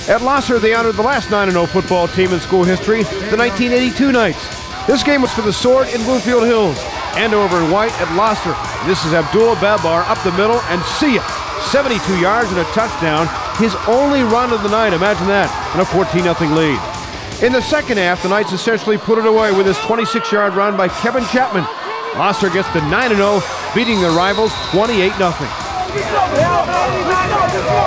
At Lahser, they honored the last 9-0 football team in school history, the 1982 Knights. This game was for the Sword in Bloomfield Hills. Andover in white at Lahser. This is Abdul Babar up the middle, and see ya. 72 yards and a touchdown. His only run of the night, imagine that, and a 14-0 lead. In the second half, the Knights essentially put it away with his 26-yard run by Kevin Chapman. Lahser gets to 9-0, beating their rivals 28-0.